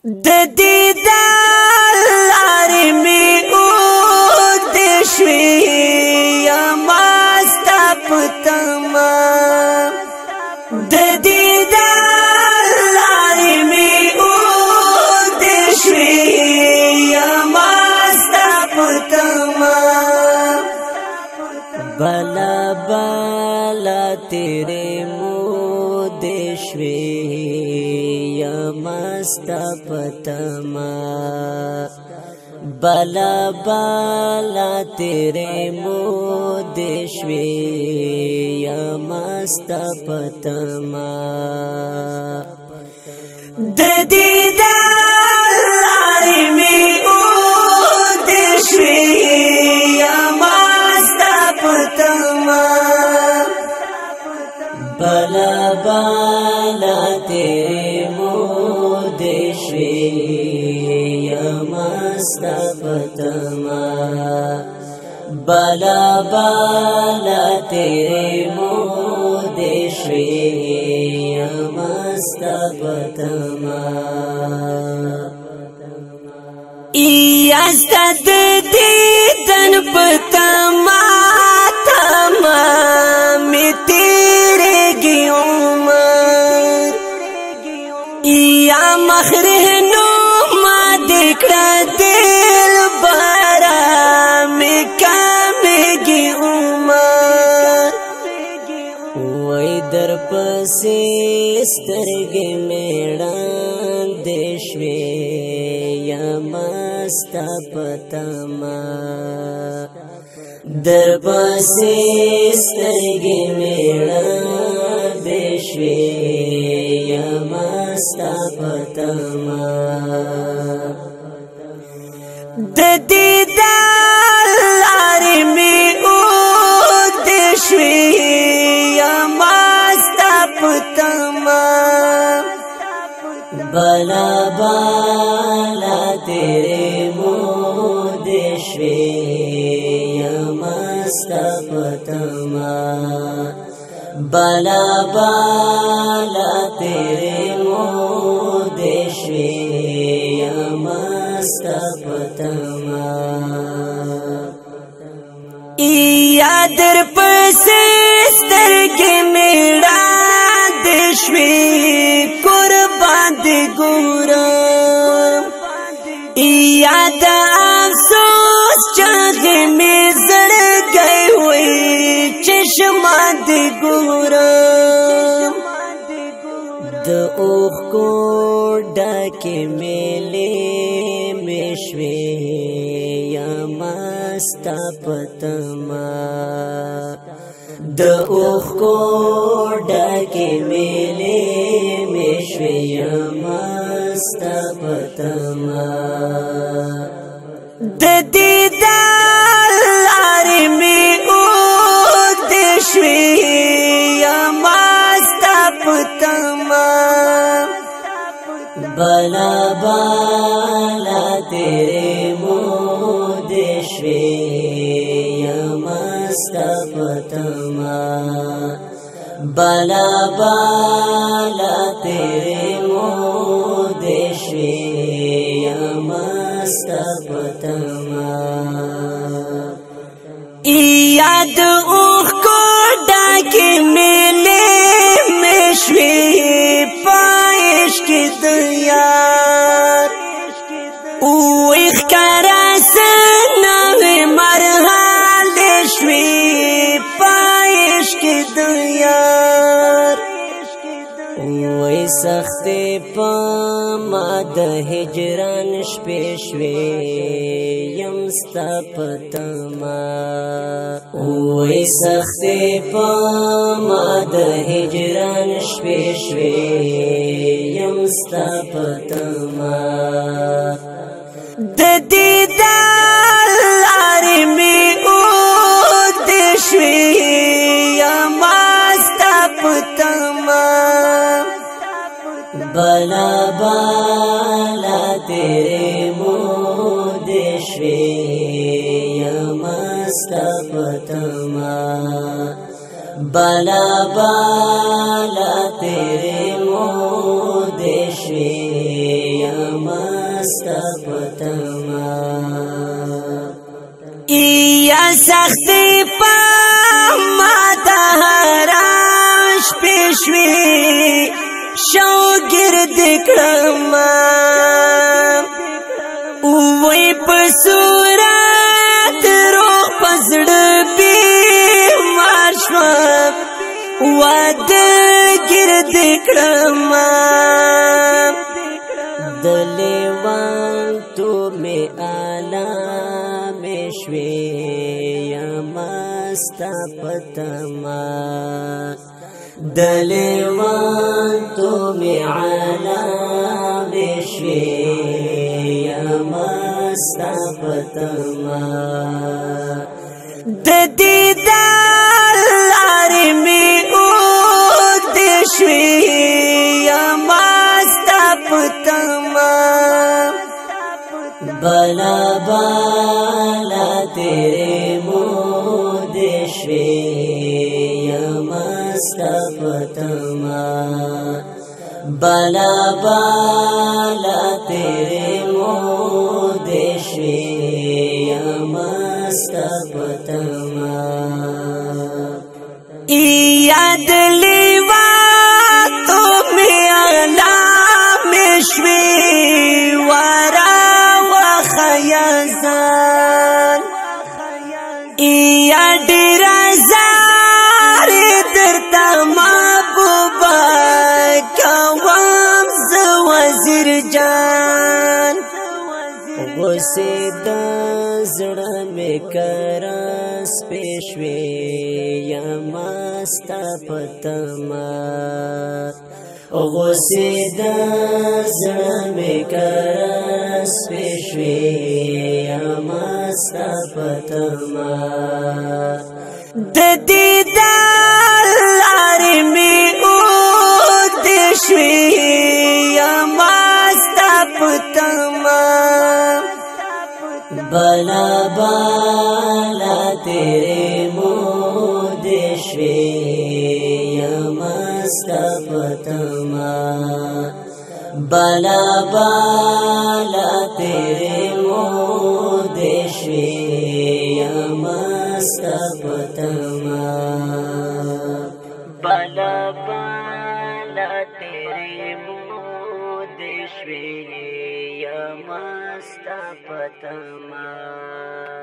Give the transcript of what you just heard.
د دیدار لارې مې اوږدې شوې یما ستا په تمه د دیدار لارې مې اوږدې شوې یما ستا په تمه بلا بلا تیرې مودې شوې یمستا پتما بلا بلا تیرے مودې شوې یمستا پتما د دیدار لارې مې اوږدې شوې یمستا پتما بلا بلا تیرے مودې شوې یمستا پتما بلا بلا تیرے مودې شوې یمستا پتما یاستا د دیدن پتما تما می تیرېږي عمر یا مخرهنو ما دکړه دل بارا می کامیږي عمر وای در پسې سترګې میړاندې شوې یمستا پتما در پسې سترګې میړاندې شوې یمستا پتما د دیدار لارې مې اوږدې شوې یمستا پتما بلا بلا تیرې مودې شوې یمستا پتما بلا بلا تیرے مودې شوې یمستا پتما یادر پسې سترګې میړاندې شوې قربان دې ګورم یاد افسوس چغې مې زړګی وې چشمان دې ګورم د اوښکو ډکې میلې مې شوې یمستا پتما د اوښکو ډکې میلې مې شوې یمستا پتما د دیدار لارې مې اوږدې شوې یمستا پتما بلا بلا تیرې مودې شوې یمستا پتما بلا بلا تیرې مودې شوې یمستا پتما یاد اوښکو ډکې میلې مې شوې په عشق د یار اوښ ښکاره سنغې مرحلې شوې په عشق د یار وای سختې په ما د هجران شپې شوې یمستا پتما وای سختې په ما د هجران شپې شوې یمستا پتما د دیدار لارې مې اوږدې شوې یمستا پتما بلا بلا تیرې مودې شوې یمستا پتما بلا بلا تیرے مودې شوې مست پتما یا سختی پا ما دهراش پیشوی شو گرد کرما اوی پسورت روح پسڑ بیمار شواب واد گرد کرما دلیوان تو میں آلام شوی یا مستا پتما دلیوان تو میں علام شوی یا مستا پتما دیدار لاری میں اوگ شوی یا مستا پتما بلا بالا تیرے مود شوی یا مستا پتما بلا بالا تیرے مود شوی یا مستا پتما یاد لیوا تو میں علام شوی ورا وخیزان یا ډیر زار درتا محبوبا کوم ز وزیر جان غصه د زړه مې کرس پېښوي یا مستا پتما غصه د زړه مې کرس پېښوي یا مستا پتما د دیدار لارې مې اوږدې شوې یا مستا پتما بلا بالا تیرے مود شوی یا مستا پتما بلا بالا تیرے مود شوی یا مستا پتما بلا بالا تیرے مود شوی یا مستا پتما